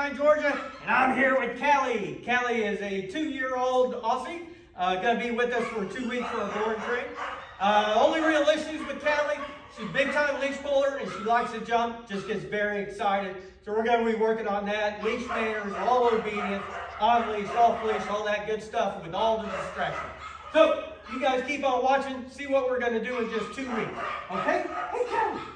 K9, Georgia, and I'm here with Cali. Cali is a 2-year-old Aussie, going to be with us for 2 weeks for a board train. Only real issues with Cali, she's a big-time leash puller, and she likes to jump, just gets very excited. So we're going to be working on that, leash manners, all obedience, on leash, off leash, all that good stuff with all the distractions. So you guys keep on watching, see what we're going to do in just 2 weeks. Okay? Hey, Cali.